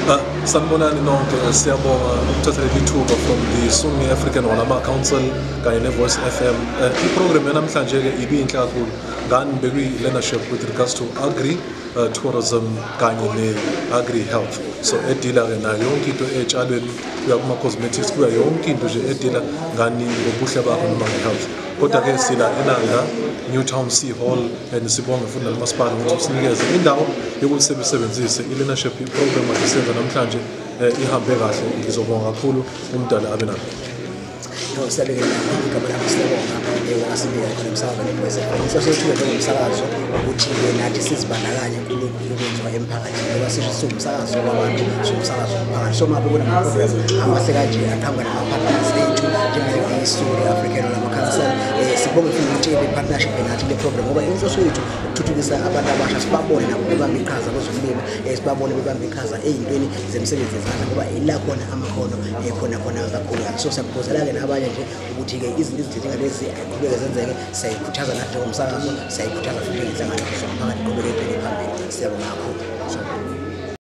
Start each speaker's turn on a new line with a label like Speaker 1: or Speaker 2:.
Speaker 1: Sanibonani nonke, siyabonga ukuthatha leli thuba from the Sunni African Ulama Council kanye ne-Voice FM. I-program yanamhlanje-ke ibinhle kakhulu ngani bekuyi-learnership with regards to agri-tourism kanye ne-agri-health. So edila-ke nayo yonke into etshalweni kuya kuma-cosmetics kuya yonke into nje edila ngani ngobuhle bakho noma nge-health. Kodwa-ke sila enanga Newtown Sea Hall and sibonge futhi nalomasipala ukuthi sinikeze indawo yokuthi sebesebenzise i-learnership program asisenza namhlanje ihambe kahle. Ngizobonga kakhulu umdala abe nalo.
Speaker 2: Siyabekela igama lakho siyabonga wasimbiya khona emsakazweni weSouth sosethule njengomsakazo ukuthi nathi sizibandakanye kulokhu okwenziwa emphakathini ngoba sisho siwumsakazo wabantu siwumsakazo womphakathi. So mabona ama-program amahle kanje aqhamuka nama-partners ethu njenge-Sunni African Ulama Council. Sibonge futhi ukuthi le-partnership nathi le-program ngoba inhloso yethu ukuthuthukisa abantu abasha, sibabone nabo bebambe iqhaza kwezolimo, sibabone bebambe iqhaza ey'ntweni zemisebenzi yezandla ngoba ila khona amakhono khona kakhulu. So siyakuphuzela-ke nabanye nje ukuthi-ke izinto ezinjengalezi aqhubeke zenzeke. Siyayikhuthaza nathi njengomsakazo, siyayikhuthaza futhi ngenhlangano zomphakathi qhubeke ibheke phambili. Siyabonga kakhulu.